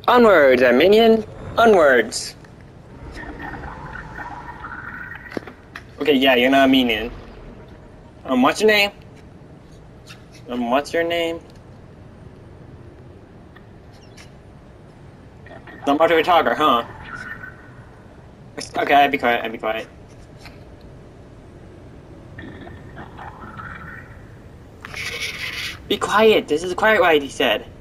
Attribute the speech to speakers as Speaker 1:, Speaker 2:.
Speaker 1: Onwards, minion! Onwards! Okay, yeah, you're not a minion. What's your name? What's your name? Not much of a talker, huh? Okay, I'd be quiet, I'd be quiet. Be quiet! This is a quiet ride, he said.